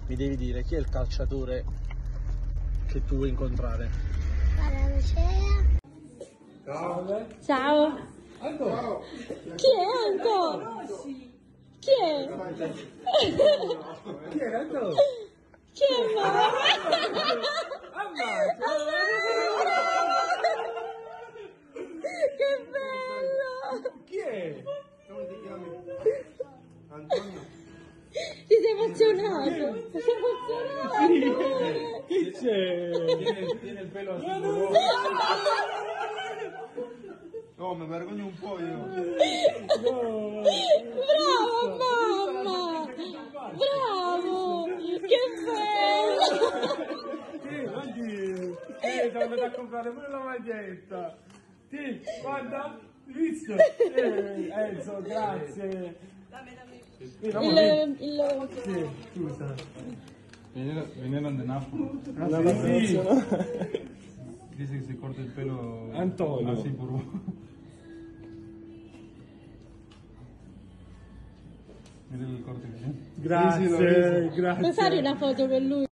mi devi dire chi è il calciatore che tu vuoi incontrare. Guarda, Lucia. Ciao. Ciao. Anto. Chi è Anto? Chi è? Chi è Anto? Chi è mamma? Che bello! Chi è? Come ti chiami? Antonio? Ti sei emozionato? Ti sei emozionato? Chi c'è? Tiene il pelo así. No, mi vergogno un po' io. No. Bravo mamma! Bravo! Che bello! Sì, siamo andati a comprare pure la maglietta. Sì, guarda, hai visto? Enzo, grazie. Il... Sì, scusa. Vinieron de Nápoles. Sì. Dice que se corta el pelo Antonio. así por vos. Mira el corte que tiene. Grazie, Puoi fare grazie. una foto con lui?